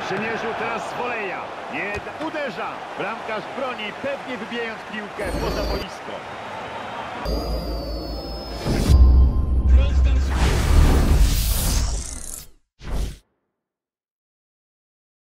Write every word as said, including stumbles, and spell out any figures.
Przymierzył teraz z woleja. Nie uderza. Bramkarz broni, pewnie wybijając piłkę poza boisko.